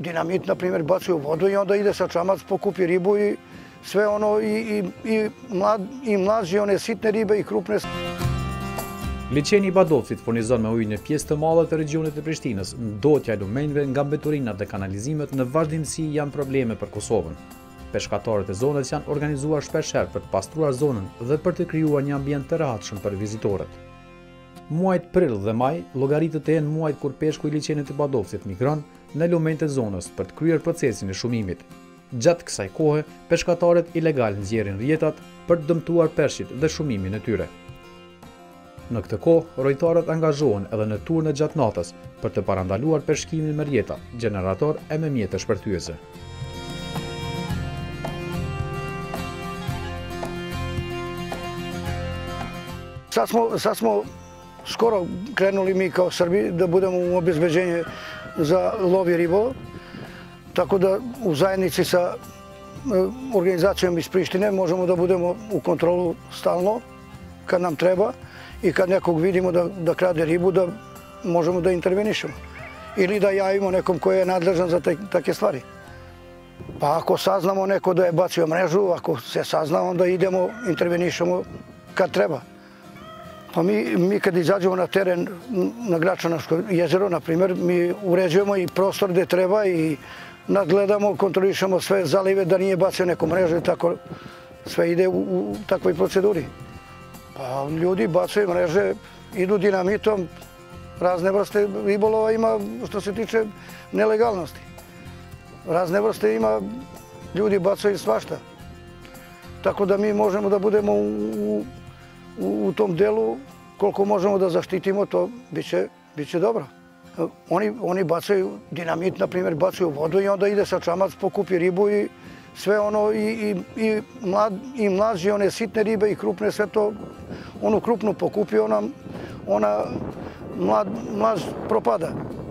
dinamit, na primjer, baci u vodu i onda ide sa čamac, pokupi ribu i sve ono, i mlađi one sitne ribe i krupne. Liçeni i Badovcit furnizon me ujë në pjesë të madhe të regionit të Prishtinës. Ndotja e lumenjve nga mbeturinat dhe kanalizimet në vazhdimsi janë probleme për Kosovën. Peshkatarët e zonës janë organizuar shpeshherë për të pastruar zonën dhe për të krijuar një ambient të rehatshëm për vizitorët. Muajt prill dhe maj llogaritet të jenë muajt kur peshku i liçenit të Badovcit migron në lumenjtë e zonës për të kryer procesin e shumimit. Gjatë kësaj kohe, peshkatarët ilegal nxjerrin rjetat për të dëmtuar peshqit dhe shumimin e tyre. Në këtë kohë, rojtarët angazhohen edhe në turne gjatë natës për të parandaluar peshkimin me rjeta, generator e me mjete shpërthyese. Sad smo skoro krenuli mi kao Srbi da budemo u obezbeđenje za lov i ribolov, tako da u zajednici sa organizacijom iz Prištine možemo da budemo u kontrolu stalno kad nam treba i kad nekog vidimo da krade ribu, da možemo da intervenišemo ili da javimo nekom koji je nadležan za takve stvari. Pa ako saznamo neko da je bacio mrežu, ako se sazna, onda idemo, intervenišemo kad treba. Pa mi kad izađemo na teren na Gračanačko jezero, na primjer, mi uređujemo i prostor gde treba i nadgledamo, kontrolišemo sve zalive da nije bacio neku mrežu i tako sve ide u takvoj proceduri. Pa ljudi bacaju mreže, idu dinamitom, razne vrste ribolova ima što se tiče nelegalnosti. Razne vrste ima, ljudi bacaju svašta. Tako da mi možemo da budemo u tom delu, koliko možemo da zaštitimo, to biće dobro. Oni bacaju dinamit, na primjer, bacaju u vodu i onda ide sa čamac, pokupi ribu i sve ono, i mlađi one sitne ribe i krupne, sve to, onu krupnu pokupi, ona mlađ propada.